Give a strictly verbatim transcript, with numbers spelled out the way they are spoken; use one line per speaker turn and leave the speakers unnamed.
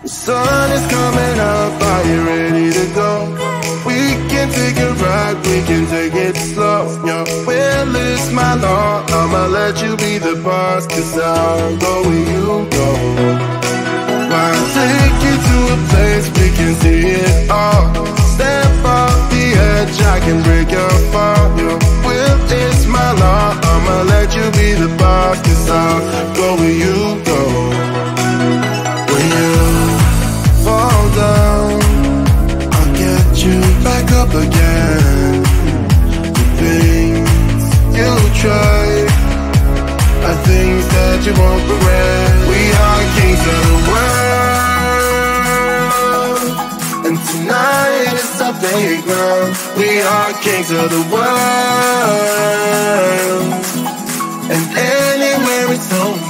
The sun is coming up, are you ready to go? We can take a ride, we can take it slow. Your will is my law, I'ma let you be the boss, cause I'll go where you go. I'll take you to a place we can see it all. Step off the edge, I can break your fall. Your will is my law, I'ma let you be the boss, cause I'll go where you go. When you fall down, I'll get you back up again. The things you try are things that you won't regret. We are kings of the world, and tonight is our playground. We are kings of the world, and anywhere it's home.